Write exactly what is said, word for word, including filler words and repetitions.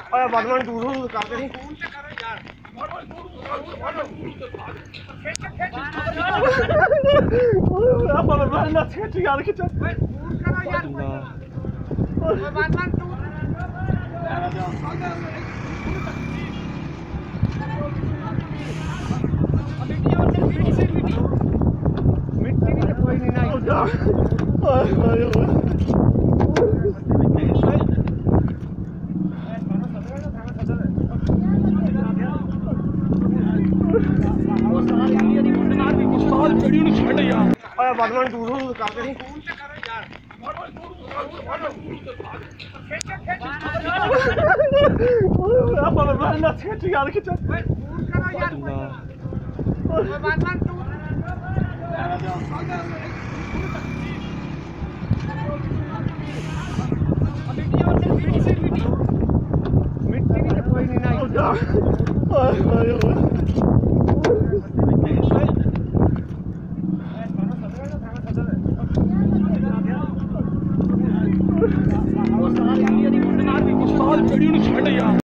ਓਏ ਬਦਮਾਨ ਦੂਰ ਹੋ ਕਰ ਕਰੀ ਫੋਨ ਤੇ ਕਰੋ ਯਾਰ ਓਏ ਬਦਮਾਨ ਨਾ ਛੇਚ ਯਾਰ ਖਿੱਚ ਓਏ ਫੋਨ ਕਰੋ ਯਾਰ ਓਏ ਬਦਮਾਨ ਤੂੰ मिट्टी नहीं कोई नहीं ना बदमान दूर हो कर करी फोन ते करो यार बदमान ना छेच यार खिंच ओए फोन करो यार ओए बदमान तू मिट्टी नहीं कोई नहीं ना